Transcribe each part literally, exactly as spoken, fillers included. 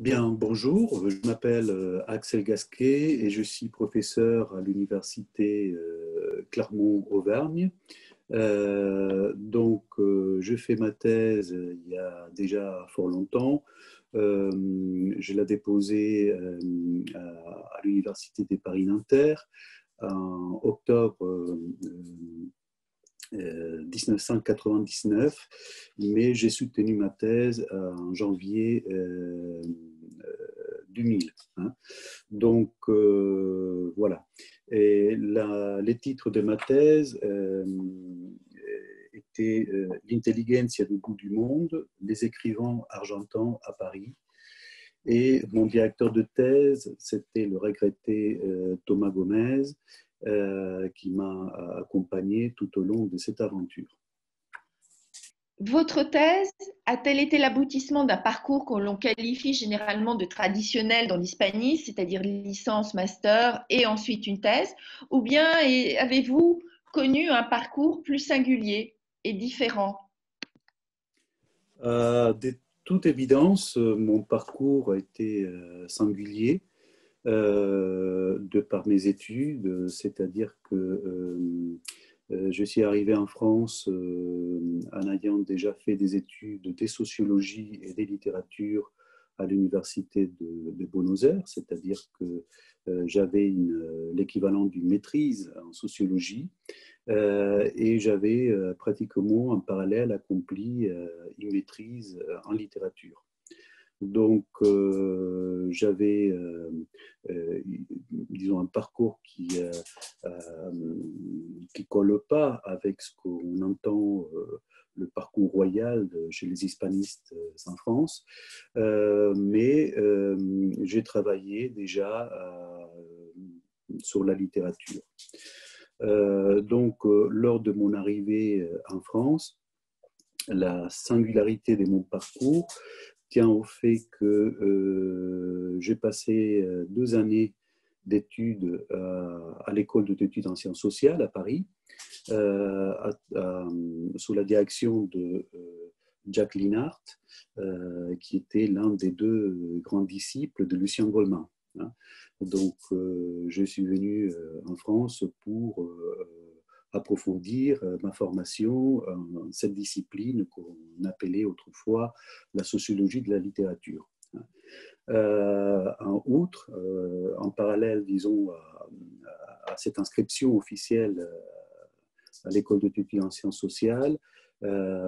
Bien, bonjour, je m'appelle euh, Axel Gasquet et je suis professeur à l'université euh, Clermont-Auvergne. Euh, donc, euh, je fais ma thèse euh, il y a déjà fort longtemps. Euh, je l'ai déposée euh, à, à l'université des Paris-Nanterre en octobre euh, euh, mille neuf cent quatre-vingt-dix-neuf, mais j'ai soutenu ma thèse en janvier euh, deux mille. Hein. Donc, euh, voilà. Et la, les titres de ma thèse euh, étaient euh, L'intelligentsia du bout du monde, les écrivains argentins à Paris. Et mon directeur de thèse, c'était le regretté euh, Thomas Gomez, euh, qui m'a accompagné tout au long de cette aventure. Votre thèse a-t-elle été l'aboutissement d'un parcours que l'on qualifie généralement de traditionnel dans l'hispanisme, c'est-à-dire licence, master et ensuite une thèse, ou bien avez-vous connu un parcours plus singulier et différent? Euh, de toute évidence, mon parcours a été euh, singulier euh, de par mes études, c'est-à-dire que euh, euh, je suis arrivé en France euh, en ayant déjà fait des études de sociologie et des littératures à l'université de, de Buenos Aires, c'est-à-dire que euh, j'avais l'équivalent d'une maîtrise en sociologie euh, et j'avais euh, pratiquement en parallèle accompli euh, une maîtrise en littérature. Donc, euh, j'avais, euh, euh, disons, un parcours qui ne euh, colle pas avec ce qu'on entend, euh, le parcours royal de, chez les hispanistes euh, en France. Euh, mais euh, j'ai travaillé déjà euh, sur la littérature. Euh, donc, euh, lors de mon arrivée en France, la singularité de mon parcours tient au fait que euh, j'ai passé euh, deux années d'études euh, à l'école d'études en sciences sociales à Paris, euh, à, à, sous la direction de euh, Jacques Linhart, euh, qui était l'un des deux grands disciples de Lucien Goleman. Hein. Donc, euh, je suis venu euh, en France pour euh, approfondir euh, ma formation en cette discipline qu'on appelait autrefois la sociologie de la littérature. Euh, en outre, euh, en parallèle, disons, à, à, cette inscription officielle à l'école d'études en sciences sociales, euh,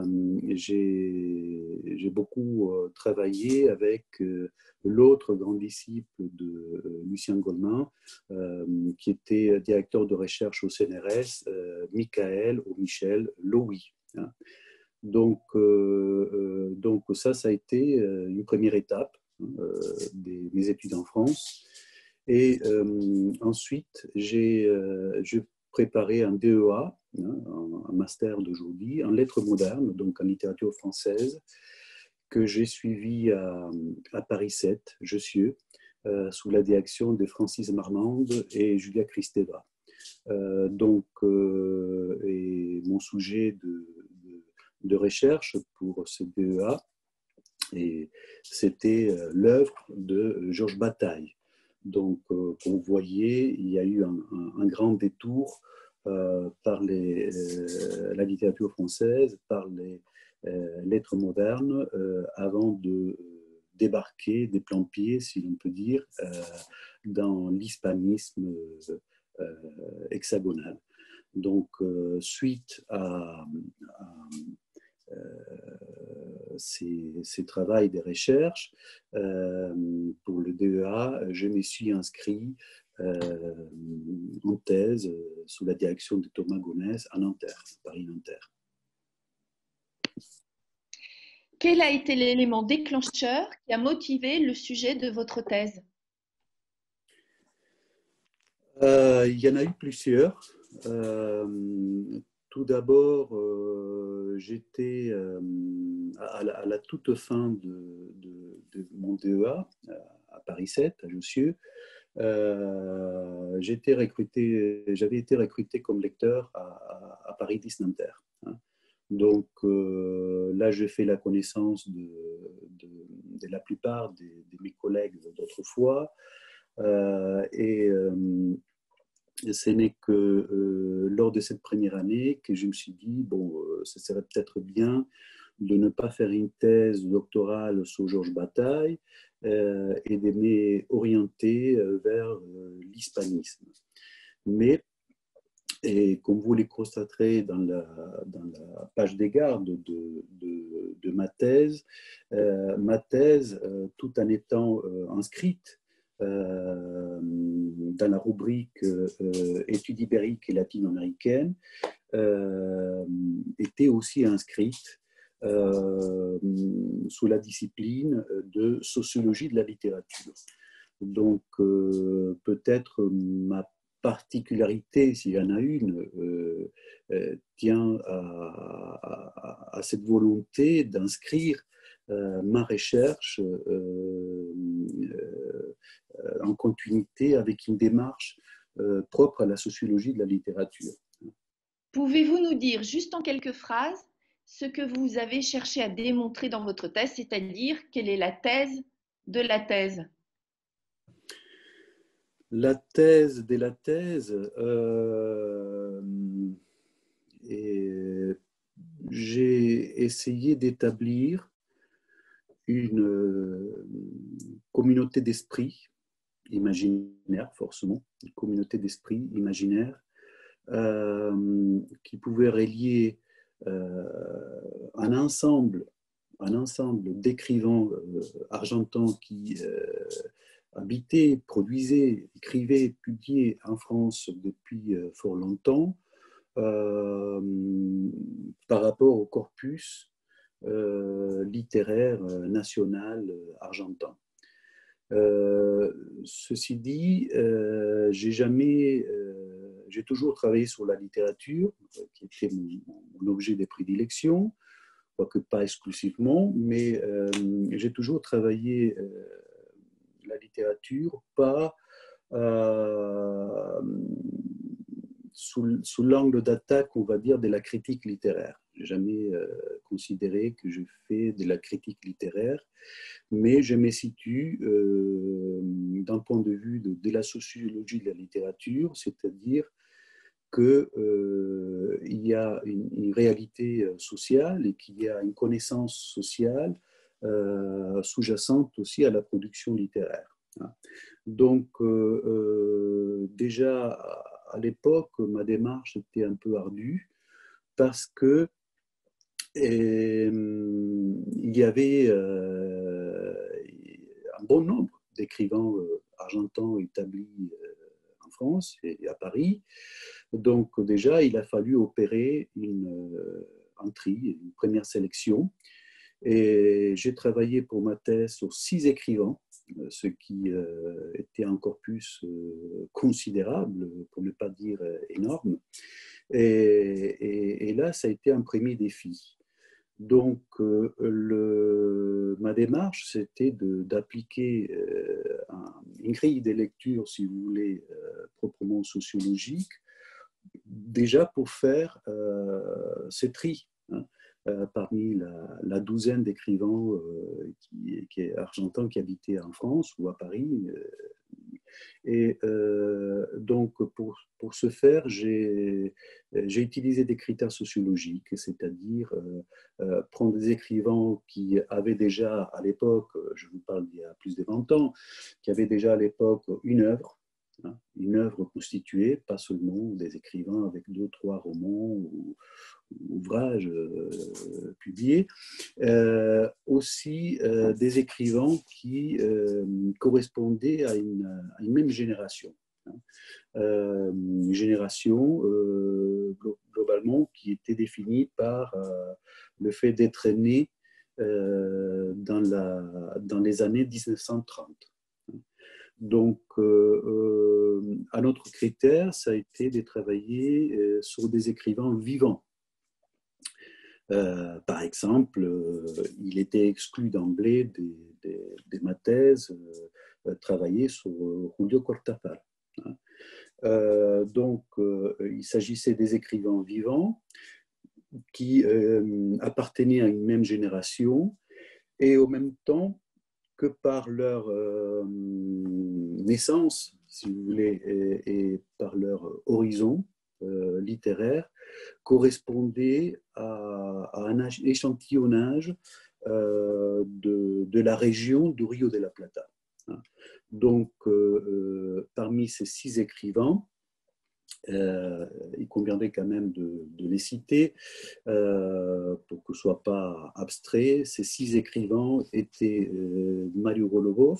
j'ai beaucoup euh, travaillé avec euh, l'autre grand disciple de euh, Lucien Goleman, euh, qui était directeur de recherche au C N R S, euh, Michael ou Michel Lowy. Hein. Donc, euh, euh, donc ça, ça a été euh, une première étape hein, euh, des, des études en France. Et euh, ensuite, j'ai euh, préparé un D E A, hein, un master d'aujourd'hui, en lettres modernes, donc en littérature française, que j'ai suivi à, à Paris sept, Jussieu, euh, sous la direction de Francis Marmande et Julia Kristeva. Euh, donc, euh, et mon sujet de, de, de recherche pour ce D E A, c'était euh, l'œuvre de Georges Bataille. Donc, euh, vous voyez, il y a eu un, un, un grand détour euh, par les, euh, la littérature française, par les euh, lettres modernes, euh, avant de débarquer des plans-pieds, si l'on peut dire, euh, dans l'hispanisme euh, hexagonal. Donc, euh, suite à, à euh, ces, ces travaux des recherches euh, pour le D E A, je me suis inscrit euh, en thèse euh, sous la direction de Thomas Gomez à Nanterre, Paris-Nanterre. Quel a été l'élément déclencheur qui a motivé le sujet de votre thèse? Euh, il y en a eu plusieurs. Euh, tout d'abord, euh, j'étais euh, à, la, à la toute fin de, de, de mon D E A à Paris sept, à Jussieu. Euh, j'étais recruté, j'avais été recruté comme lecteur à, à, à Paris dix Nanterre. Hein. Donc euh, là, j'ai fait la connaissance de, de, de la plupart de, de mes collègues d'autrefois. Euh, et euh, ce n'est que euh, lors de cette première année que je me suis dit, bon, euh, ce serait peut-être bien de ne pas faire une thèse doctorale sur Georges Bataille euh, et de m'orienter vers euh, l'hispanisme. Mais, et comme vous le constaterez dans la, dans la page des gardes de, de, de ma thèse, euh, ma thèse, euh, tout en étant euh, inscrite euh, dans la rubrique euh, études ibériques et latino-américaines, euh, était aussi inscrite euh, sous la discipline de sociologie de la littérature. Donc, euh, peut-être ma particularité, s'il y en a une, euh, euh, tient à, à, à cette volonté d'inscrire euh, ma recherche euh, euh, en continuité avec une démarche euh, propre à la sociologie de la littérature. Pouvez-vous nous dire, juste en quelques phrases, ce que vous avez cherché à démontrer dans votre thèse, c'est-à-dire quelle est la thèse de la thèse? La thèse de la thèse, euh, et j'ai essayé d'établir une euh, communauté d'esprit imaginaire, forcément, une communauté d'esprit imaginaire euh, qui pouvait relier euh, un ensemble, un ensemble d'écrivains euh, argentins qui euh, habitaient, produisaient, écrivaient, publiaient en France depuis euh, fort longtemps, euh, par rapport au corpus euh, littéraire national argentin. Euh, ceci dit, euh, j'ai jamais, euh, j'ai toujours travaillé sur la littérature, qui était mon, mon objet de prédilection, quoique pas exclusivement, mais euh, j'ai toujours travaillé euh, la littérature pas euh, sous, sous l'angle d'attaque, on va dire, de la critique littéraire. Je n'ai jamais euh, considéré que je fais de la critique littéraire, mais je me situe euh, d'un point de vue de, de la sociologie de la littérature, c'est-à-dire qu'il euh, y a une, une, réalité sociale et qu'il y a une connaissance sociale euh, sous-jacente aussi à la production littéraire. Donc, euh, euh, déjà à l'époque, ma démarche était un peu ardue parce que et, il y avait euh, un bon nombre d'écrivains euh, argentins établis euh, en France et à Paris. Donc déjà, il a fallu opérer une, euh, un tri, une première sélection. Et j'ai travaillé pour ma thèse sur six écrivains, ce qui euh, était un corpus euh, considérable, pour ne pas dire énorme. Et, et, et là, ça a été un premier défi. Donc, euh, le, ma démarche, c'était d'appliquer euh, un, une grille de lecture, si vous voulez, euh, proprement sociologique, déjà pour faire euh, ce tri, hein, euh, parmi la, la douzaine d'écrivains euh, qui, qui est argentins qui habitaient en France ou à Paris. Euh, et euh, donc, pour, pour ce faire, j'ai utilisé des critères sociologiques, c'est-à-dire euh, euh, prendre des écrivains qui avaient déjà à l'époque, je vous parle d'il y a plus de vingt ans, qui avaient déjà à l'époque une œuvre, hein, une œuvre constituée, pas seulement des écrivains avec deux, trois romans ou ouvrages euh, publiés, euh, aussi euh, des écrivains qui euh, correspondaient à une, à une même génération. Hein. Euh, une génération euh, globalement qui était définie par euh, le fait d'être né euh, dans, la, dans les années mille neuf cent trente. Donc, euh, euh, un autre critère, ça a été de travailler euh, sur des écrivains vivants. Euh, par exemple, euh, il était exclu d'emblée de ma thèse euh, travailler sur Julio Cortázar. Hein. Euh, donc, euh, il s'agissait des écrivains vivants, qui euh, appartenaient à une même génération et en même temps que par leur euh, naissance, si vous voulez, et, et par leur horizon euh, littéraire, correspondaient à, à un échantillonnage euh, de, de la région du Rio de la Plata. Donc, euh, euh, parmi ces six écrivains, Euh, il conviendrait quand même de, de les citer euh, pour que ce ne soit pas abstrait. Ces six écrivains étaient euh, Mario Golubov,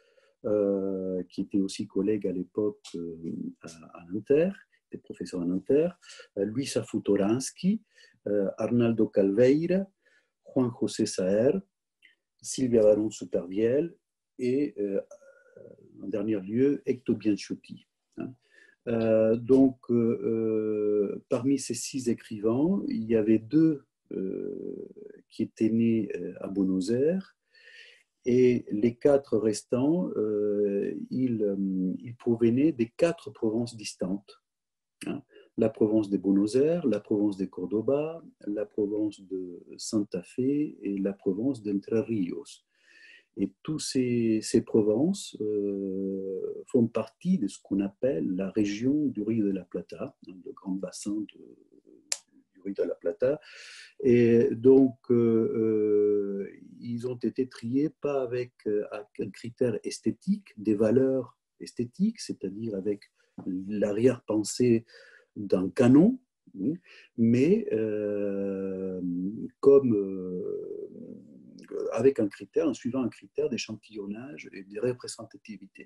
euh, qui était aussi collègue à l'époque euh, à, à l'Inter, était professeur à l'Inter, euh, Luisa Futoransky, euh, Arnaldo Calveira, Juan José Saer, Silvia Baron Supervielle et, euh, en dernier lieu, Hector Bianchotti. Hein. Euh, donc, euh, parmi ces six écrivains, il y avait deux euh, qui étaient nés à Buenos Aires et les quatre restants, euh, ils, ils provenaient des quatre provinces distantes. Hein. La province de Buenos Aires, la province de Cordoba, la province de Santa Fe et la province d'Entre Ríos. Et toutes ces, ces provinces euh, font partie de ce qu'on appelle la région du Rio de la Plata, le grand bassin de, du Rio de la Plata. Et donc, euh, euh, ils ont été triés pas avec euh, un critère esthétique, des valeurs esthétiques, c'est-à-dire avec l'arrière-pensée d'un canon, mais euh, comme euh, avec un critère, en suivant un critère d'échantillonnage et de représentativité.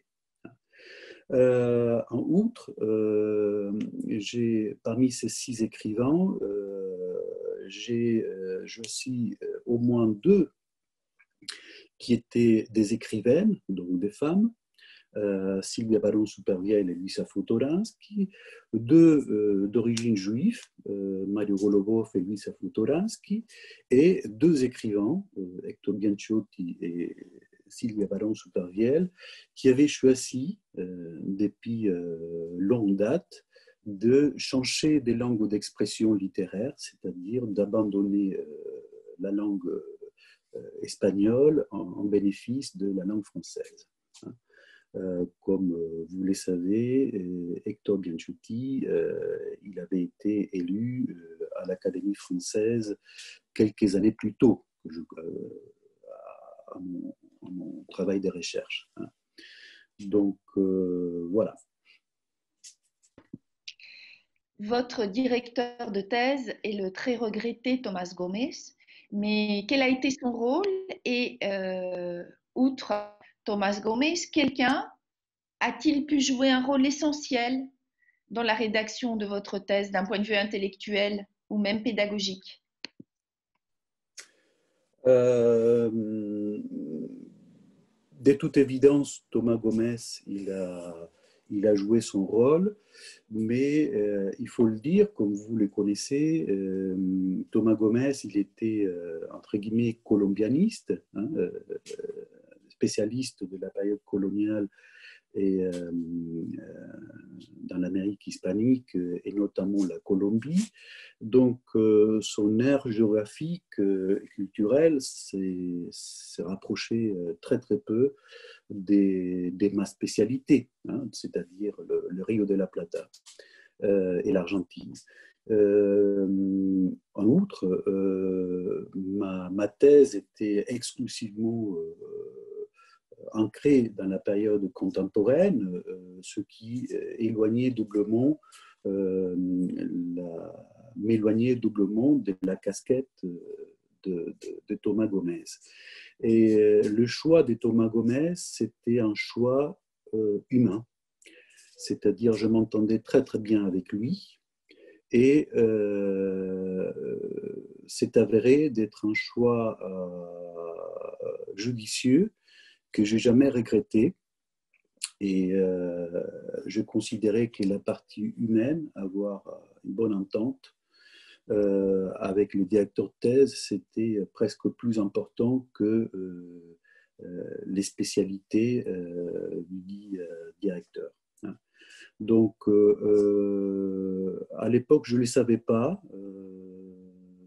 Euh, en outre, euh, j'ai, parmi ces six écrivains, euh, j'ai euh, je suis euh, au moins deux qui étaient des écrivaines, donc des femmes, euh, Silvia Baron Supervielle et Luisa Futoransky, deux euh, d'origine juive, euh, Mario Golubov et Luisa Futoransky, et deux écrivains, euh, Hector Bianchotti et Silvia Baron Supervielle, qui avaient choisi, euh, depuis euh, longue date, de changer des langues d'expression littéraire, c'est-à-dire d'abandonner euh, la langue euh, espagnole en, en bénéfice de la langue française. Hein. Euh, comme euh, vous le savez, euh, Hector Bianchotti, euh, il avait été élu euh, à l'Académie française quelques années plus tôt je, euh, à, mon, à, mon, travail de recherche. Hein. Donc, euh, voilà. Votre directeur de thèse est le très regretté Tomás Gómez, mais quel a été son rôle? Et euh, outre Tomás Gómez, quelqu'un a-t-il pu jouer un rôle essentiel dans la rédaction de votre thèse d'un point de vue intellectuel ou même pédagogique? euh, De toute évidence, Thomas Gómez, il a, il a joué son rôle, mais euh, il faut le dire, comme vous le connaissez, euh, Thomas Gómez, il était, euh, entre guillemets, colombianiste, hein, euh, spécialiste de la période coloniale et euh, dans l'Amérique hispanique et notamment la Colombie. Donc, euh, son aire géographique et culturelle s'est rapproché très très peu des, des ma spécialité, hein, c'est-à-dire le, le Rio de la Plata euh, et l'Argentine. Euh, en outre, euh, ma, ma thèse était exclusivement euh, ancré dans la période contemporaine, euh, ce qui éloignait doublement, euh, m'éloignait doublement de la casquette de, de, de Thomas Gómez. Et euh, le choix de Thomas Gómez, c'était un choix euh, humain, c'est-à-dire je m'entendais très très bien avec lui, et euh, c'est avéré d'être un choix euh, judicieux que j'ai jamais regretté. Et euh, je considérais que la partie humaine, avoir une bonne entente euh, avec le directeur de thèse, c'était presque plus important que euh, euh, les spécialités euh, du euh, directeur. Hein. Donc, euh, à l'époque, je ne le savais pas. Euh,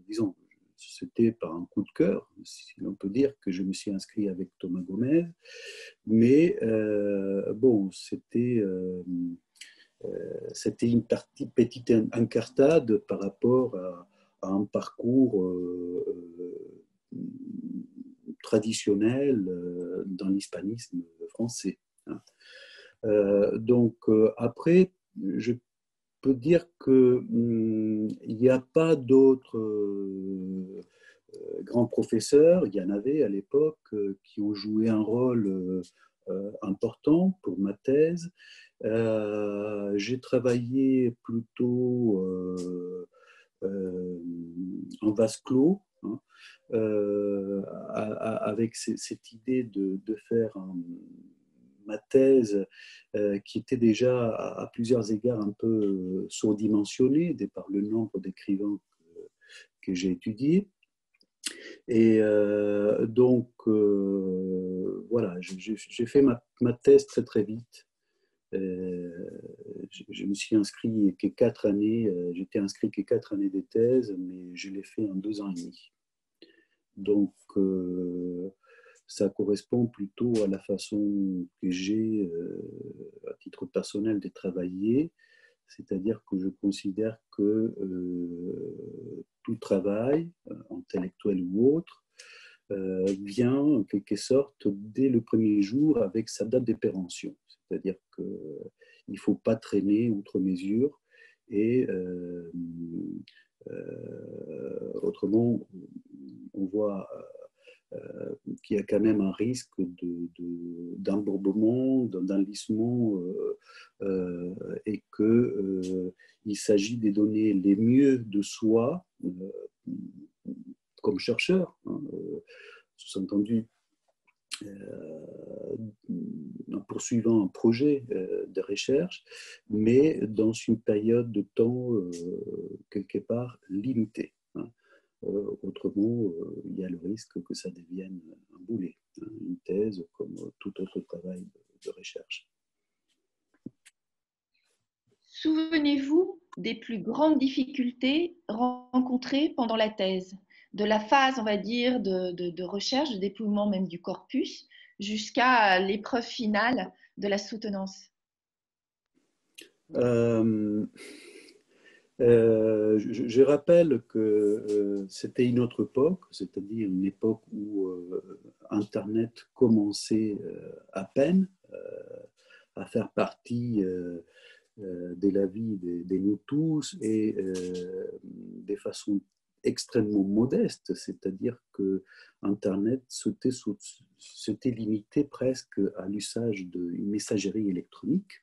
disons, c'était par un coup de cœur, si l'on peut dire, que je me suis inscrit avec Thomas Gomez. Mais euh, bon, c'était euh, euh, c'était une partie, petite incartade par rapport à, à un parcours euh, euh, traditionnel euh, dans l'hispanisme français. Hein. Euh, donc euh, après, je peux dire que hum, il n'y a pas d'autres euh, grands professeurs, il y en avait à l'époque, euh, qui ont joué un rôle euh, euh, important pour ma thèse. Euh, j'ai travaillé plutôt euh, euh, en vase clos, hein, euh, à, à, avec c- cette idée de, de faire un, ma thèse, euh, qui était déjà à, à plusieurs égards un peu euh, surdimensionnée de par le nombre d'écrivains que, que j'ai étudiés. Et euh, donc, euh, voilà, j'ai fait ma, ma, thèse très très vite. Euh, je, je, me suis inscrit que quatre années, euh, j'étais inscrit que quatre années de thèse, mais je l'ai fait en deux ans et demi. Donc, euh, ça correspond plutôt à la façon que j'ai, euh, à titre personnel, de travailler. C'est-à-dire que je considère que euh, tout travail, euh, intellectuel ou autre, euh, vient en quelque sorte dès le premier jour avec sa date de péremption. C'est-à-dire qu'il ne faut pas traîner outre mesure et euh, euh, autrement, on voit euh, qu'il y a quand même un risque d'embourbement, de, de, d'enlisement euh, euh, et qu'il euh, s'agit de donner les mieux de soi euh, comme chercheur, hein, euh, sous-entendu, euh, en poursuivant un projet euh, de recherche, mais dans une période de temps euh, quelque part limitée. Hein. Euh, autrement, euh, il y a le risque que ça devienne un boulet, hein, une thèse comme tout autre travail de, de recherche. Souvenez-vous des plus grandes difficultés rencontrées pendant la thèse, de la phase, on va dire, de, de, de recherche, de déploiement même du corpus, jusqu'à l'épreuve finale de la soutenance. Euh, euh, je, je rappelle que euh, c'était une autre époque, c'est-à-dire une époque où euh, Internet commençait euh, à peine euh, à faire partie euh, euh, de la vie de, de nous tous et euh, de façon extrêmement modeste, c'est-à-dire que Internet s'était limité presque à l'usage d'une messagerie électronique.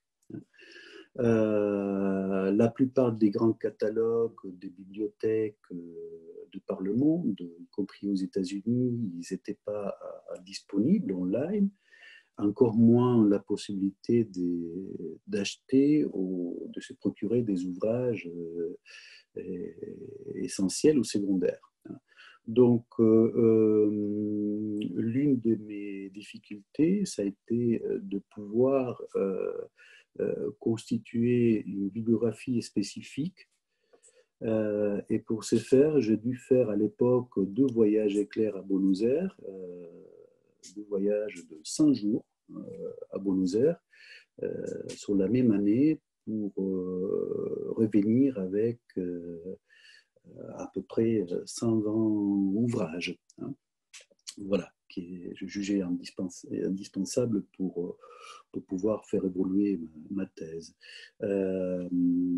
Euh, la plupart des grands catalogues des bibliothèques euh, de par le monde, y compris aux États-Unis, ils n'étaient pas à, à disponibles online. Encore moins la possibilité d'acheter ou de se procurer des ouvrages euh, essentiels ou secondaires. Donc, euh, euh, l'une de mes difficultés, ça a été de pouvoir euh, euh, constituer une bibliographie spécifique. Euh, et pour ce faire, j'ai dû faire à l'époque deux voyages éclairs à Buenos Aires, euh, deux voyages de cinq jours euh, à Buenos Aires, euh, sur la même année, pour euh, revenir avec euh, à peu près cent vingt ouvrages. Hein, voilà, qui est jugé indispensable pour, pour pouvoir faire évoluer ma, ma thèse. Euh,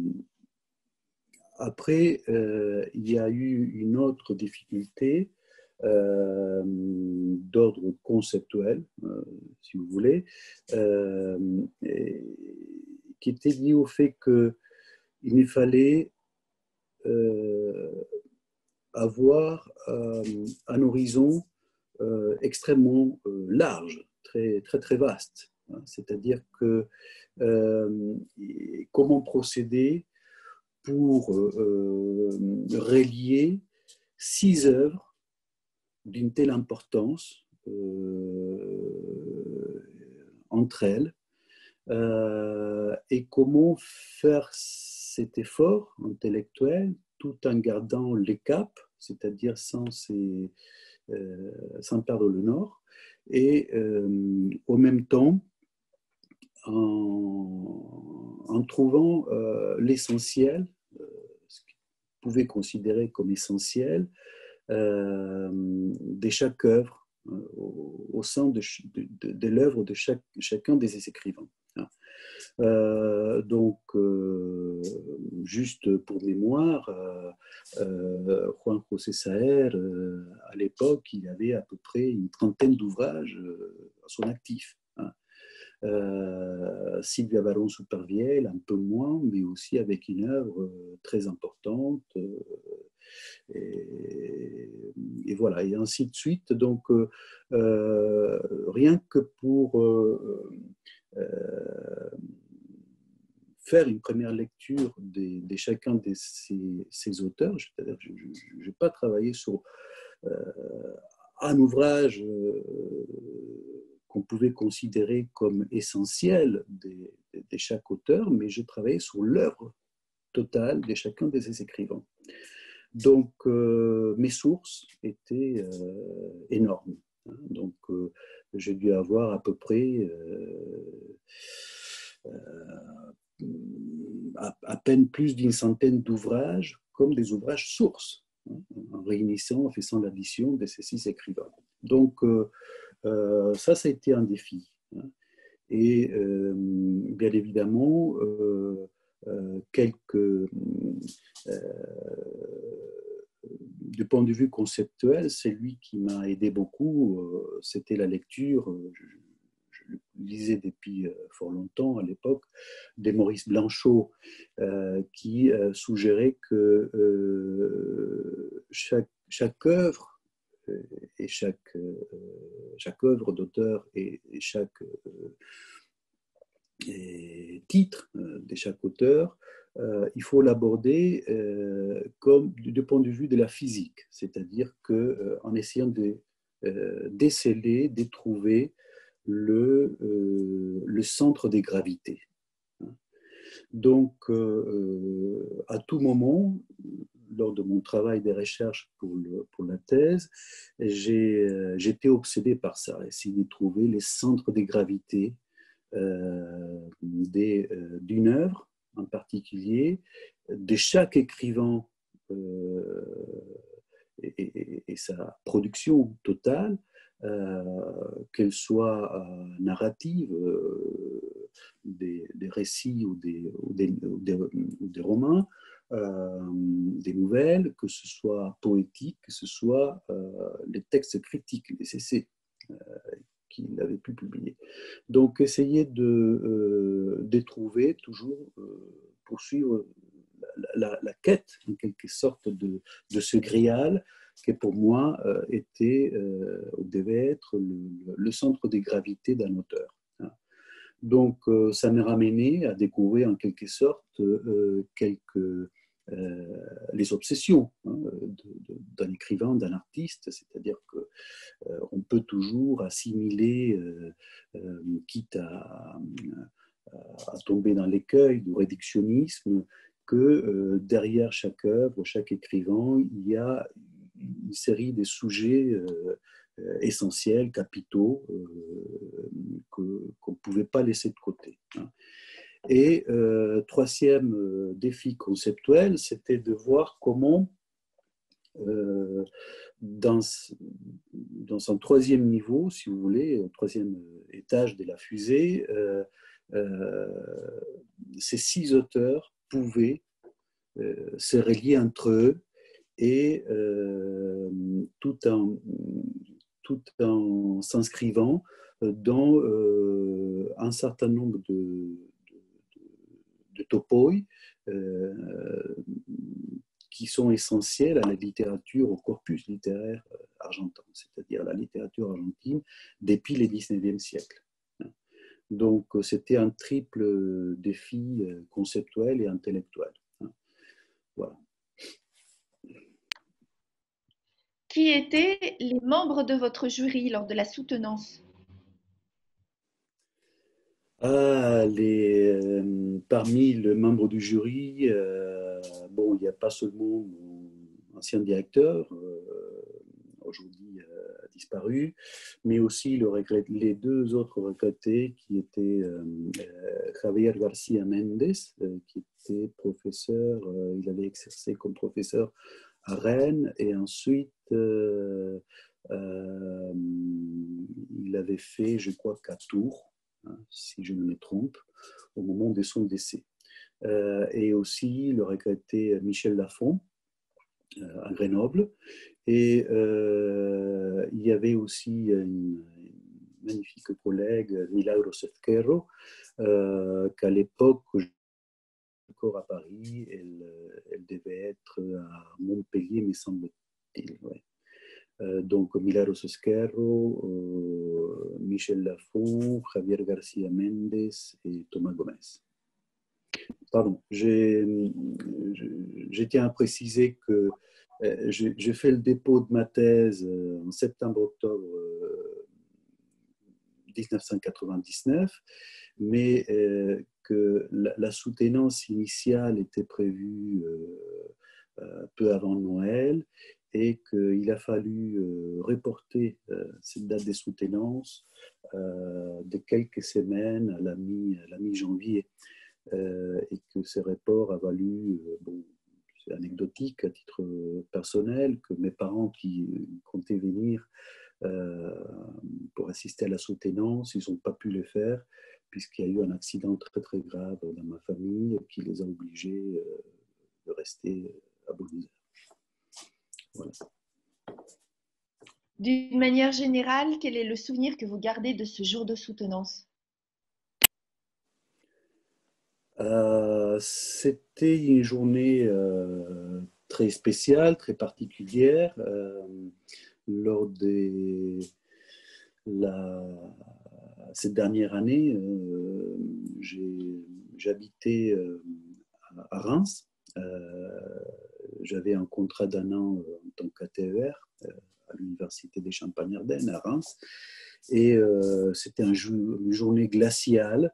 après, euh, il y a eu une autre difficulté euh, d'ordre conceptuel, euh, si vous voulez, euh, et, qui était liée au fait qu'il me fallait euh, avoir euh, un horizon euh, extrêmement euh, large, très, très, très vaste. Hein. C'est-à-dire que euh, comment procéder pour euh, relier six œuvres d'une telle importance euh, entre elles euh, et comment faire cet effort intellectuel tout en gardant les caps c'est-à-dire sans, ces, euh, sans perdre le nord, et euh, au même temps, en, en trouvant euh, l'essentiel, euh, ce qu'on pouvait considérer comme essentiel, euh, de chaque œuvre, euh, au, au sein de, de, de, de l'œuvre de chaque, chacun des écrivains. Euh, donc, euh, juste pour mémoire, euh, euh, Juan José Saer, euh, à l'époque, il avait à peu près une trentaine d'ouvrages euh, à son actif. Hein. Euh, Sylvia Baron Supervielle, un peu moins, mais aussi avec une œuvre euh, très importante. Euh, et, et, voilà, et ainsi de suite. Donc, euh, euh, rien que pour euh, euh, faire une première lecture de, de chacun de ces, ces auteurs, c'est-à-dire que je n'ai pas travaillé sur euh, un ouvrage euh, qu'on pouvait considérer comme essentiel de, de, de chaque auteur, mais j'ai travaillé sur l'œuvre totale de chacun de ces écrivains. Donc, euh, mes sources étaient euh, énormes. Donc, euh, j'ai dû avoir à peu près euh, euh, à, à peine plus d'une centaine d'ouvrages comme des ouvrages sources, hein, en réunissant, en faisant l'addition de ces six écrivains. Donc, euh, euh, ça, ça a été un défi. Hein. Et euh, bien évidemment, euh, euh, quelques... Euh, du point de vue conceptuel, c'est lui qui m'a aidé beaucoup. Euh, c'était la lecture. Je, je lisais depuis euh, fort longtemps à l'époque des Maurice Blanchot euh, qui euh, suggérait que euh, chaque, chaque œuvre euh, et chaque, euh, chaque œuvre d'auteur et, et chaque euh, et titre euh, de chaque auteur, euh, il faut l'aborder euh, comme du, du point de vue de la physique, c'est-à-dire qu'en euh, essayant de euh, déceler, de trouver le, euh, le centre des gravités. Donc, euh, à tout moment, lors de mon travail de recherche pour, le, pour la thèse, j'étais obsédé par ça, essayer de trouver les centres des gravités euh, d'une euh, œuvre en particulier, de chaque écrivain euh, et, et, et, sa production totale, euh, qu'elle soit euh, narrative, euh, des, des, récits ou des, ou des, ou des, ou des romans, euh, des nouvelles, que ce soit poétique, que ce soit euh, les textes critiques, les essais euh, qu'il avait pu publier. Donc, essayer de, euh, de trouver toujours, euh, poursuivre la, la, la, quête, en quelque sorte, de, de ce grial qui, pour moi, euh, était, euh, devait être le, le centre des gravités d'un auteur. Hein. Donc, euh, ça m'a ramené à découvrir, en quelque sorte, euh, quelques... Euh, les obsessions hein, d'un écrivain, d'un artiste, c'est-à-dire que euh, on peut toujours assimiler, euh, euh, quitte à, à, à tomber dans l'écueil du réductionnisme, que euh, derrière chaque œuvre, chaque écrivain, il y a une série de sujets euh, essentiels, capitaux, euh, qu'on ne pouvait pas laisser de côté. Hein. Et euh, troisième euh, défi conceptuel, c'était de voir comment, euh, dans, dans un troisième niveau, si vous voulez, un troisième étage de la fusée, euh, euh, ces six auteurs pouvaient euh, se relier entre eux et euh, tout en, tout en s'inscrivant dans euh, un certain nombre de de topoi euh, qui sont essentiels à la littérature, au corpus littéraire argentin, c'est-à-dire la littérature argentine depuis le dix-neuvième siècle. Donc, c'était un triple défi conceptuel et intellectuel. Voilà. Qui étaient les membres de votre jury lors de la soutenance? Ah, les, euh, parmi les membres du jury, euh, bon, il n'y a pas seulement mon, ancien directeur, euh, aujourd'hui euh, disparu, mais aussi le regret, les deux autres regrettés qui étaient euh, euh, Javier García Méndez, euh, qui était professeur, euh, il avait exercé comme professeur à Rennes, et ensuite euh, euh, il avait fait, je crois, qu'à Tours, hein, si je ne me trompe, au moment de son décès. Euh, et aussi le regretté Michel Lafon, euh, à Grenoble. Et euh, il y avait aussi une, une magnifique collègue, Milagros Ezquerro, euh, qu'à l'époque, encore à Paris, elle, elle devait être à Montpellier, me semble-t-il. Ouais. Euh, donc Milagros Ezquerro, euh, Michel Lafon, Javier García Méndez et Thomas Gomez. Pardon, j'ai, je tiens à préciser que euh, j'ai fait le dépôt de ma thèse euh, en septembre-octobre euh, mille neuf cent quatre-vingt-dix-neuf, mais euh, que la, la soutenance initiale était prévue euh, euh, peu avant Noël et qu'il a fallu euh, reporter euh, cette date des soutenances euh, de quelques semaines à la mi, à la mi-janvier. Euh, et que ces reports a valu, euh, bon, c'est anecdotique à titre personnel, que mes parents qui comptaient venir euh, pour assister à la soutenance, ils n'ont pas pu le faire puisqu'il y a eu un accident très très grave dans ma famille qui les a obligés euh, de rester à Buenos Aires. Voilà. D'une manière générale, quel est le souvenir que vous gardez de ce jour de soutenance? Euh, c'était une journée euh, très spéciale, très particulière. Euh, lors de la, cette dernière année, euh, j'habitais euh, à Reims. Euh, J'avais un contrat d'un an en tant qu'A T E R euh, à l'Université des Champagne-Ardenne à Reims. Et euh, c'était un une journée glaciale.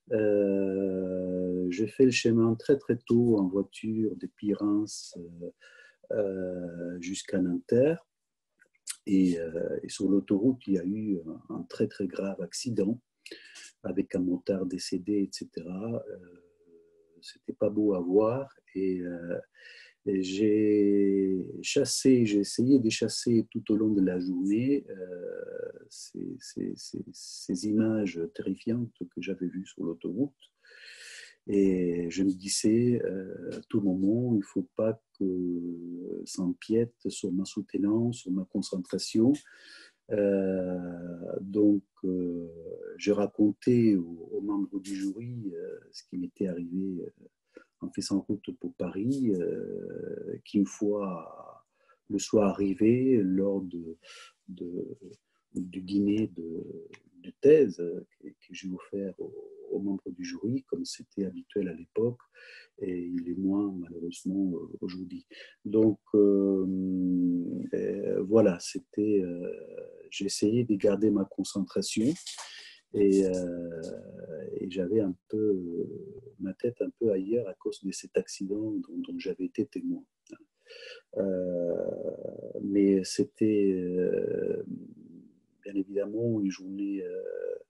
Euh, j'ai fait le chemin très très tôt en voiture depuis Reims euh, euh, jusqu'à Nanterre. Et, euh, et sur l'autoroute, il y a eu un, un très très grave accident avec un motard décédé, et cetera. Euh, c'était pas beau à voir. Et, euh, et j'ai chassé, j'ai essayé de chasser tout au long de la journée euh, ces, ces, ces, ces images terrifiantes que j'avais vues sur l'autoroute. Et je me disais euh, à tout moment, il ne faut pas que ça empiète sur ma soutenance, sur ma concentration. Euh, donc, euh, je racontais aux, aux membres du jury euh, ce qui m'était arrivé euh, en faisant route pour Paris, euh, qu'une fois le soir arrivé, lors de, de, du dîner de, de thèse que, que j'ai offert aux, aux membres du jury, comme c'était habituel à l'époque, et il est moins malheureusement aujourd'hui. Donc euh, euh, voilà, c'était, euh, j'ai essayé de garder ma concentration. Et, euh, et j'avais un peu ma tête un peu ailleurs à cause de cet accident dont, dont j'avais été témoin. Euh, mais c'était euh, bien évidemment une journée euh,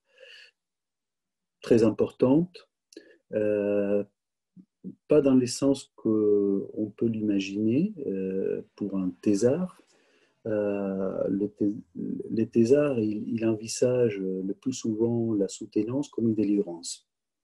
très importante, euh, pas dans le sens qu'on peut l'imaginer euh, pour un thésard. Euh, le, thé, le thésard, il, il envisage le plus souvent la soutenance comme une délivrance.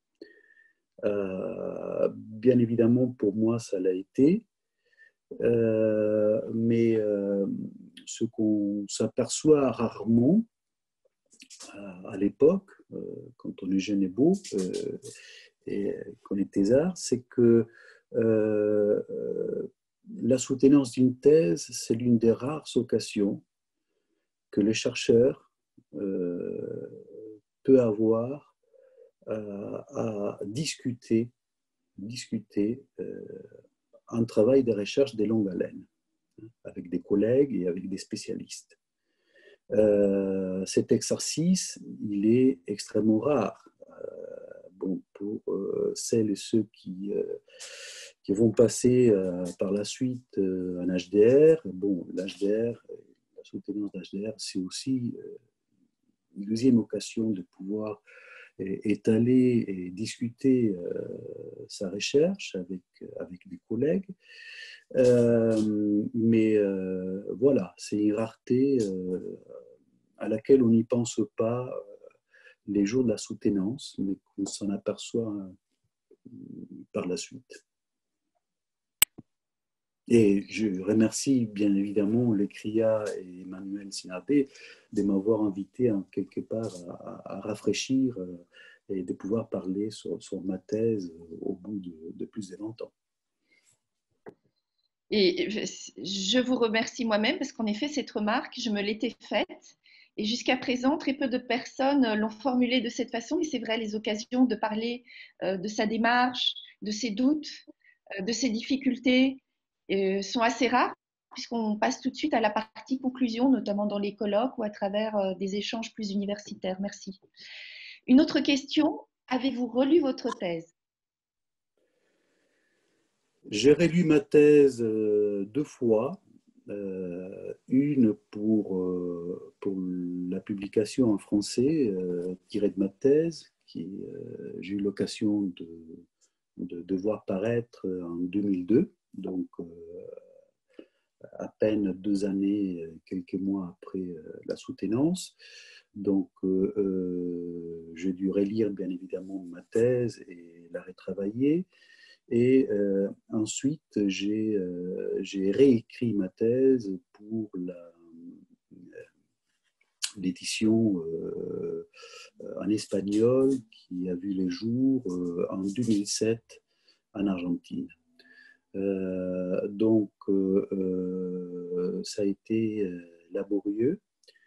Euh, bien évidemment, pour moi, ça l'a été, euh, mais euh, ce qu'on s'aperçoit rarement à, à l'époque, euh, quand on est jeune et beau euh, et qu'on est thésard, c'est que euh, la soutenance d'une thèse, c'est l'une des rares occasions que le chercheur euh, peut avoir euh, à discuter, discuter euh, un travail de recherche de longue haleine, avec des collègues et avec des spécialistes. Euh, cet exercice, il est extrêmement rare. Euh, bon, pour euh, celles et ceux qui, euh, qui vont passer euh, par la suite euh, un H D R. Bon, l'H D R, la soutenance d'H D R, c'est aussi euh, une deuxième occasion de pouvoir étaler et discuter euh, sa recherche avec, avec des collègues. Euh, mais euh, voilà, c'est une rareté euh, à laquelle on n'y pense pas euh, les jours de la soutenance, mais qu'on s'en aperçoit euh, par la suite. Et je remercie bien évidemment le C R I A et Emmanuel Sinapé de m'avoir invité en quelque part à, à rafraîchir et de pouvoir parler sur, sur ma thèse au bout de, de plus de vingt ans. Et je vous remercie moi-même parce qu'en effet, cette remarque, je me l'étais faite. Et jusqu'à présent, très peu de personnes l'ont formulée de cette façon. Et c'est vrai, les occasions de parler de sa démarche, de ses doutes, de ses difficultés sont assez rares, puisqu'on passe tout de suite à la partie conclusion, notamment dans les colloques ou à travers des échanges plus universitaires. Merci. Une autre question, avez-vous relu votre thèse? J'ai relu ma thèse deux fois, euh, une pour, euh, pour la publication en français, euh, tirée de ma thèse, qui euh, j'ai eu l'occasion de, de, de voir paraître en deux mille deux, donc euh, à peine deux années, quelques mois après euh, la soutenance. Donc euh, euh, j'ai dû relire bien évidemment ma thèse et la retravailler. Et euh, ensuite, j'ai euh, réécrit ma thèse pour l'édition euh, en espagnol qui a vu les jours euh, en deux mille sept en Argentine. Euh, donc, euh, ça a été laborieux,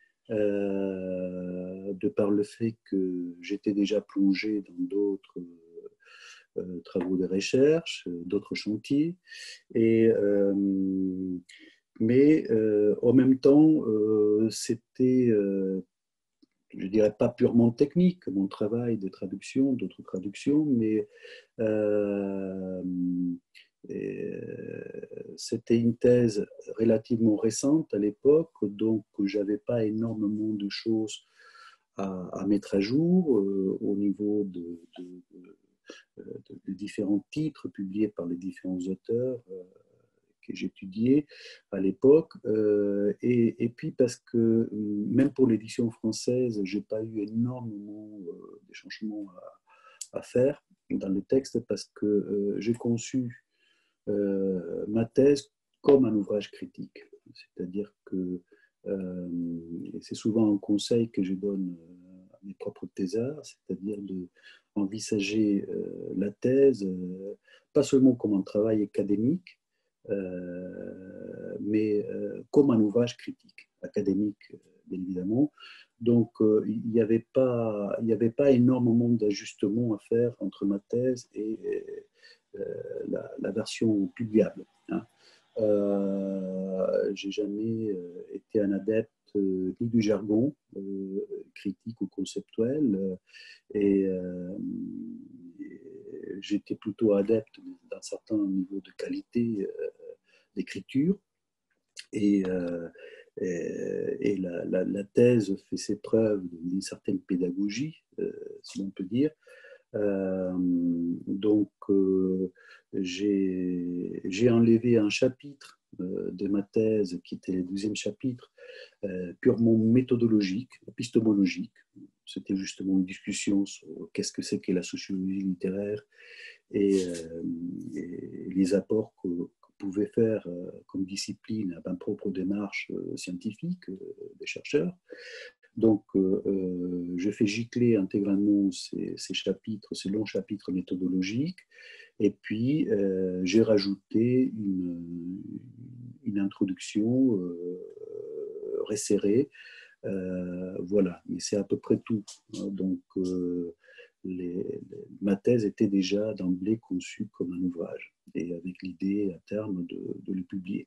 euh, de par le fait que j'étais déjà plongé dans d'autres Euh, travaux de recherche, euh, d'autres chantiers. Et, euh, mais euh, en même temps, euh, c'était, euh, je dirais pas purement technique, mon travail de traduction, d'autres traductions, mais euh, c'était une thèse relativement récente à l'époque, donc j'avais pas énormément de choses à, à mettre à jour euh, au niveau de, de, de de différents titres publiés par les différents auteurs euh, que j'étudiais à l'époque. Euh, et, et puis parce que même pour l'édition française, je n'ai pas eu énormément euh, de changements à, à faire dans le texte parce que euh, j'ai conçu euh, ma thèse comme un ouvrage critique. C'est-à-dire que, euh, et c'est souvent un conseil que je donne à mes propres thésards, c'est-à-dire de envisager euh, la thèse, euh, pas seulement comme un travail académique, euh, mais euh, comme un ouvrage critique, académique bien évidemment. Donc euh, il n'y avait pas, il n'y avait pas énormément d'ajustements à faire entre ma thèse et, et euh, la, la, version publiable. Hein. Euh, j'ai jamais euh, été un adepte euh, ni du jargon euh, critique ou conceptuel euh, et, euh, et j'étais plutôt adepte d'un certain niveau de qualité euh, d'écriture et, euh, et, et la, la, la, thèse fait ses preuves d'une certaine pédagogie, euh, si l'on peut dire. Euh, donc, euh, j'ai enlevé un chapitre euh, de ma thèse, qui était le deuxième chapitre, euh, purement méthodologique, épistémologique. C'était justement une discussion sur qu'est-ce que c'est que la sociologie littéraire et, euh, et les apports que, que pouvait faire euh, comme discipline à ma propre démarche euh, scientifique euh, des chercheurs. Donc, euh, je fais gicler intégralement ces, ces chapitres, ces longs chapitres méthodologiques, et puis euh, j'ai rajouté une, une introduction euh, resserrée. Euh, voilà, mais c'est à peu près tout. Donc, euh, les, les, ma thèse était déjà d'emblée conçue comme un ouvrage, et avec l'idée à terme de, de le publier.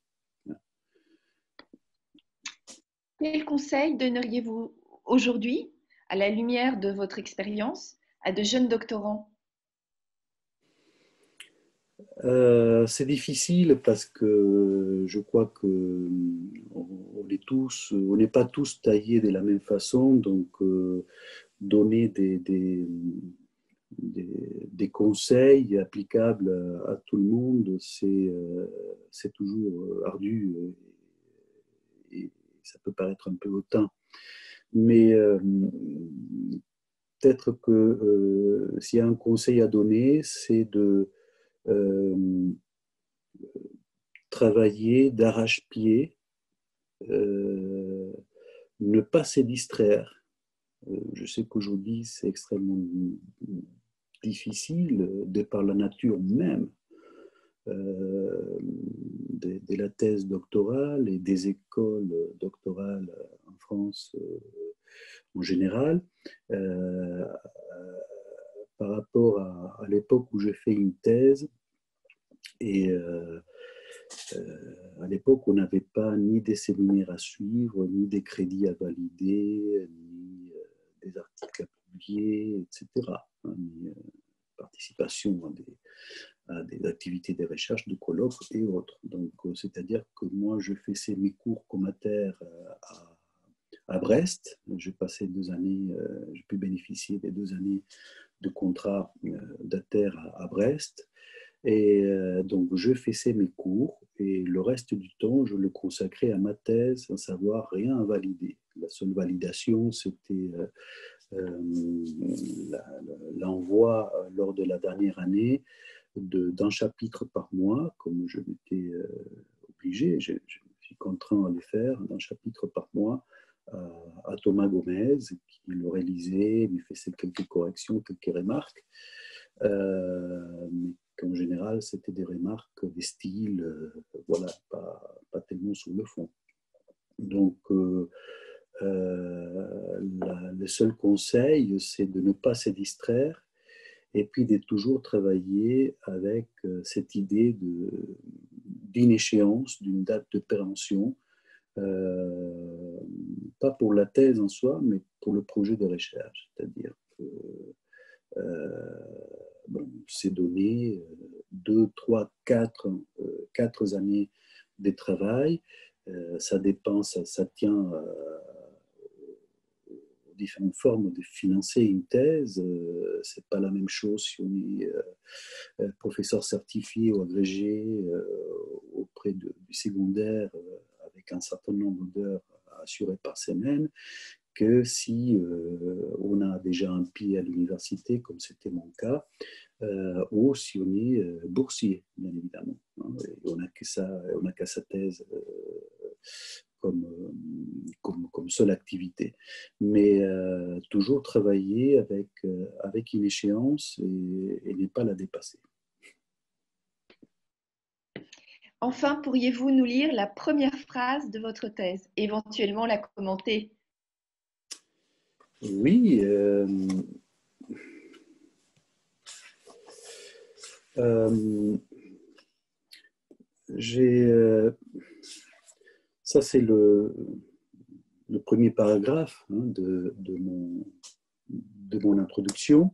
Quel conseil donneriez-vous aujourd'hui, à la lumière de votre expérience, à de jeunes doctorants? Euh, c'est difficile parce que je crois que on, on est tous, on n'est pas tous taillés de la même façon, donc euh, donner des, des, des, des conseils applicables à, à tout le monde, c'est euh, c'est toujours ardu et ça peut paraître un peu hautain. Mais euh, peut-être que euh, s'il y a un conseil à donner, c'est de euh, travailler d'arrache-pied, euh, ne pas se distraire. Euh, je sais qu'aujourd'hui, c'est extrêmement difficile, de par la nature même euh, de, de, la thèse doctorale et des écoles doctorales en France euh, en général. Euh, par rapport à, à l'époque où j'ai fait une thèse, et euh, euh, à l'époque, on n'avait pas ni des séminaires à suivre, ni des crédits à valider, ni euh, des articles à publier, et cetera. Hein, ni euh, participation à des, à des activités de recherche, de colloques et autres. Donc, euh, c'est-à-dire que moi, je faisais mes cours communautaires euh, à, à Brest. J'ai passé deux années, euh, j'ai pu bénéficier des deux années de contrat euh, d'A T E R à, à Brest. Et euh, donc, je faisais mes cours et le reste du temps, je le consacrais à ma thèse, sans savoir rien à valider. La seule validation, c'était euh, euh, l'envoi euh, lors de la dernière année d'un chapitre par mois, comme je m'étais euh, obligé, je, je me suis contraint à le faire, d'un chapitre par mois à, à Thomas Gomez, qui le réalisait, lui faisait quelques corrections, quelques remarques. Euh, mais qu'en général, c'était des remarques des styles, euh, voilà, pas, pas tellement sur le fond. Donc, euh, euh, la, le seul conseil, c'est de ne pas se distraire et puis de toujours travailler avec euh, cette idée d'une échéance, d'une date de péremption, euh, pas pour la thèse en soi, mais pour le projet de recherche. C'est-à-dire que euh, bon, c'est donné deux, trois, quatre, euh, quatre années de travail. Euh, ça dépend, ça, ça tient euh, aux différentes formes de financer une thèse. Euh, c'est pas la même chose si on est euh, professeur certifié ou agrégé euh, auprès de, du secondaire euh, avec un certain nombre d'heures assurées par semaine, que si euh, on a déjà un pied à l'université, comme c'était mon cas, euh, ou si on est euh, boursier, bien évidemment. Hein, et on n'a que ça, on n'a qu'à sa thèse euh, comme, euh, comme, comme seule activité. Mais euh, toujours travailler avec, euh, avec une échéance et, et ne pas la dépasser. Enfin, pourriez-vous nous lire la première phrase de votre thèse, éventuellement la commenter? Oui. Euh, euh, j'ai, euh, ça, c'est le, le premier paragraphe hein, de, de, mon, de mon introduction.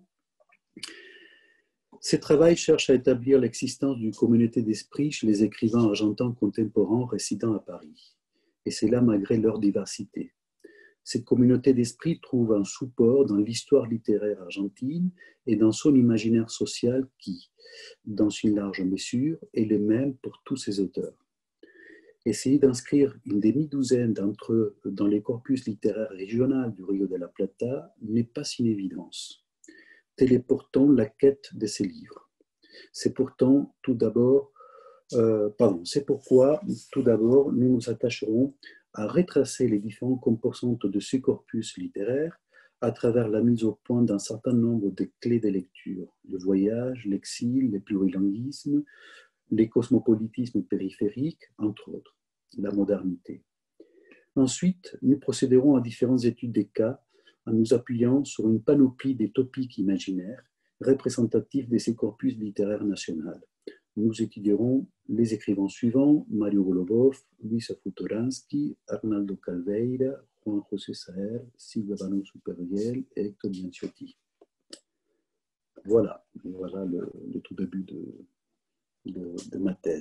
Ces travaux cherchent à établir l'existence d'une communauté d'esprit chez les écrivains argentins contemporains résidant à Paris, et c'est là malgré leur diversité. Cette communauté d'esprit trouve un support dans l'histoire littéraire argentine et dans son imaginaire social qui, dans une large mesure, est le même pour tous ses auteurs. Essayer d'inscrire une demi-douzaine d'entre eux dans les corpus littéraires régionaux du Rio de la Plata n'est pas une évidence. Telle est pourtant la quête de ces livres. C'est pourtant tout d'abord, euh, pardon, c'est pourquoi tout d'abord nous nous attacherons à retracer les différentes composantes de ce corpus littéraire à travers la mise au point d'un certain nombre de clés de lecture, le voyage, l'exil, le plurilinguisme, les cosmopolitismes périphériques, entre autres, la modernité. Ensuite, nous procéderons à différentes études des cas en nous appuyant sur une panoplie des topiques imaginaires représentatifs de ces corpus littéraires nationaux. Nous étudierons les écrivains suivants: Mario Golubov, Luisa Futoransky, Arnaldo Calveira, Juan José Saer, Silvia Banon Supervielle et Hector Bianciotti. Voilà, voilà le, le tout début de, de, de ma thèse.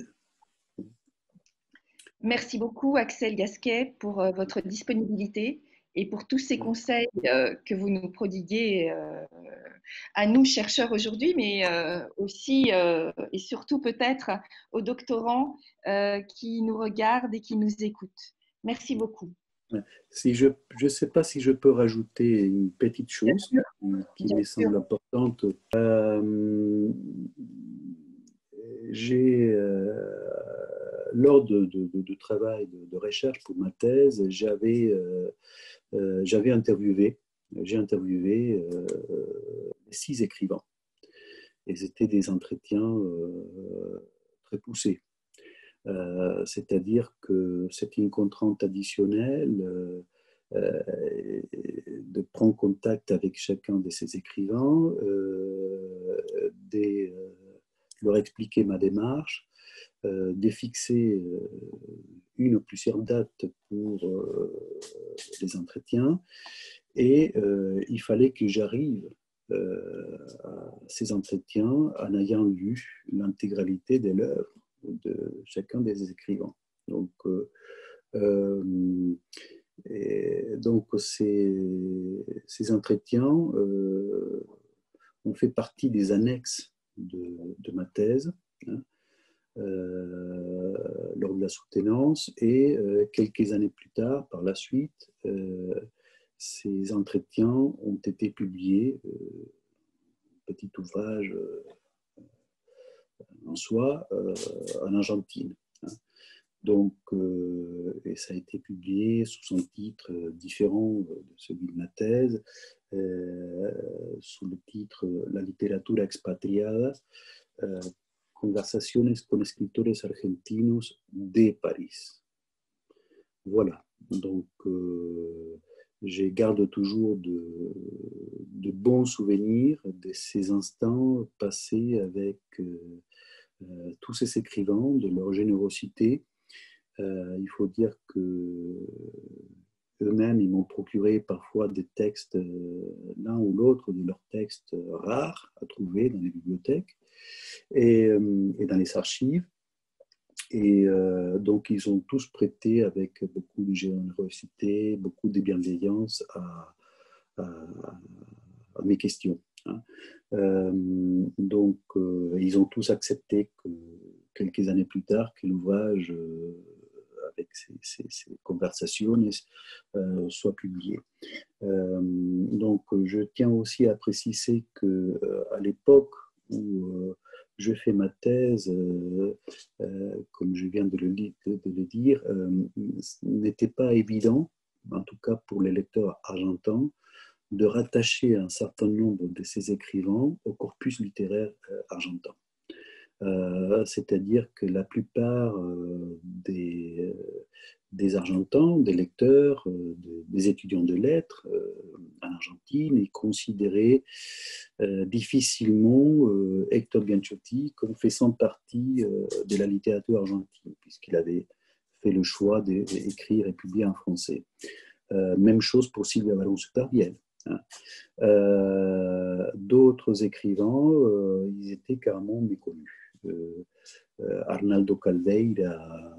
Merci beaucoup, Axel Gasquet, pour euh, votre disponibilité et pour tous ces conseils euh, que vous nous prodiguez euh, à nous, chercheurs aujourd'hui, mais euh, aussi euh, et surtout peut-être aux doctorants euh, qui nous regardent et qui nous écoutent. Merci beaucoup. Si je ne sais pas si je peux rajouter une petite Bien chose sûr, qui, qui bien me sûr. semble importante. Euh, j'ai, euh, lors de, de, de, de travail de, de, recherche pour ma thèse, j'avais euh, euh, j'avais interviewé, j'ai interviewé euh, six écrivains. Et c'était des entretiens euh, très poussés. Euh, c'est-à-dire que c'était une contrainte additionnelle euh, euh, de prendre contact avec chacun de ces écrivains, euh, de euh, leur expliquer ma démarche, euh, de fixer euh, une ou plusieurs dates pour euh, les entretiens, et euh, il fallait que j'arrive euh, à ces entretiens en ayant lu l'intégralité de l'œuvre de chacun des écrivains. Donc, euh, euh, et donc ces, ces entretiens euh, ont fait partie des annexes de, de ma thèse, hein, euh, lors de la soutenance, et euh, quelques années plus tard, par la suite, euh, ces entretiens ont été publiés, euh, petit ouvrage euh, en soi, euh, en Argentine. Hein. Donc, euh, et ça a été publié sous un titre différent de celui de ma thèse, euh, sous le titre La literatura expatriada, euh, Conversaciones con escritores argentinos de Paris. Voilà, donc euh, je garde toujours de, de bons souvenirs de ces instants passés avec euh, euh, tous ces écrivains, de leur générosité. Euh, il faut dire que eux-mêmes, ils m'ont procuré parfois des textes, euh, l'un ou l'autre de leurs textes rares à trouver dans les bibliothèques et, euh, et dans les archives. Et euh, donc, ils ont tous prêté avec beaucoup de générosité, beaucoup de bienveillance à, à, à mes questions. Hein. Euh, donc, euh, ils ont tous accepté que quelques années plus tard, que l'ouvrage euh, avec ces, ces, ces conversations euh, soit publié. Euh, donc, je tiens aussi à préciser que euh, à l'époque où euh, je fais ma thèse, euh, euh, comme je viens de le, de le dire, euh, n'était pas évident, en tout cas pour les lecteurs argentins, de rattacher un certain nombre de ces écrivains au corpus littéraire euh, argentin. Euh, c'est-à-dire que la plupart euh, des, euh, des Argentins, des lecteurs, euh, de, des étudiants de lettres euh, en Argentine, ils considéraient euh, difficilement euh, Hector Bianchotti comme faisant partie euh, de la littérature argentine, puisqu'il avait fait le choix d'écrire et publier en français. Euh, même chose pour Silvia Barón-Supervielle. Hein. Euh, d'autres écrivains, euh, ils étaient carrément méconnus. Euh, euh, Arnaldo Caldeira,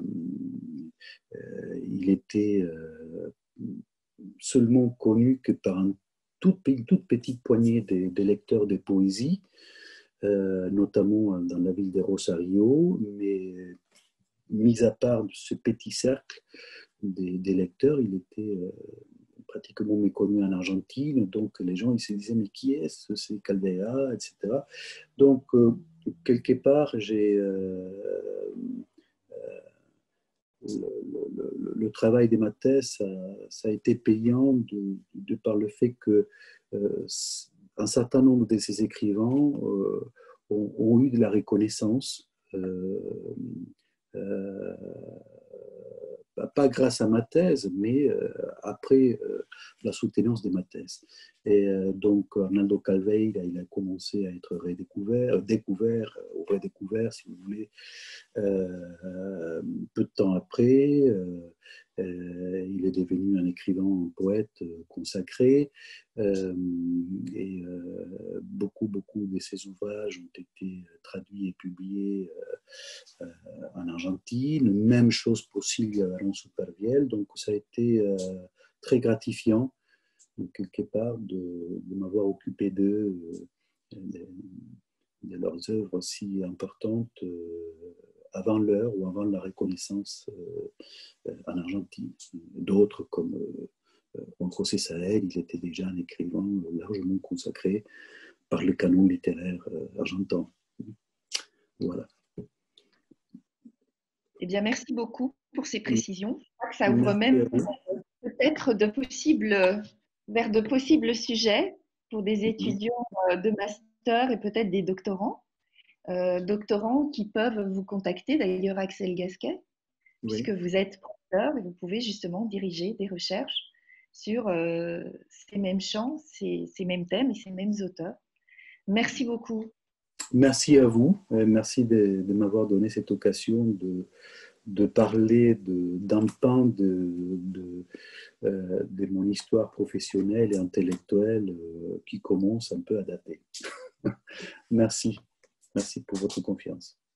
euh, il était euh, seulement connu que par une toute, toute petite poignée de, de lecteurs de poésie, euh, notamment dans la ville de Rosario, mais mis à part ce petit cercle des, des lecteurs, il était euh, pratiquement méconnu en Argentine, donc les gens ils se disaient mais qui est-ce, c'est Caldeira, et cetera. Donc euh, quelque part j'ai euh, euh, le, le, le, travail de ma thèse ça, ça a été payant de, de par le fait que euh, un certain nombre de ces écrivains euh, ont, ont eu de la reconnaissance euh, euh, pas grâce à ma thèse, mais euh, après euh, la soutenance de ma thèse. Et euh, donc, Arnaldo Calveira, il a commencé à être redécouvert, euh, découvert, ou redécouvert, si vous voulez, euh, peu de temps après. Euh, euh, il est devenu un écrivain, un poète consacré. Euh, et euh, beaucoup, beaucoup de ses ouvrages ont été traduits et publiés euh, euh, en Argentine. Même chose pour Silvia Baron Supervielle. Donc, ça a été euh, très gratifiant, quelque part, de, de m'avoir occupé d'eux, euh, de, de leurs œuvres si importantes euh, avant l'heure ou avant la reconnaissance euh, en Argentine. D'autres, comme euh, Juan José Saez, il était déjà un écrivain largement consacré par le canon littéraire euh, argentin. Voilà. Eh bien, merci beaucoup pour ces précisions. Je crois que ça ouvre Merci même à vous. peut-être de possibles, vers de possibles sujets pour des étudiants de master et peut-être des doctorants. Euh, doctorants qui peuvent vous contacter, d'ailleurs Axel Gasquet, Oui. puisque vous êtes professeur et vous pouvez justement diriger des recherches sur euh, ces mêmes champs, ces, ces mêmes thèmes et ces mêmes auteurs. Merci beaucoup. Merci à vous. Merci de, de m'avoir donné cette occasion de, de parler d'un pan de, de, euh, de mon histoire professionnelle et intellectuelle euh, qui commence un peu à dater. Merci. Merci pour votre confiance.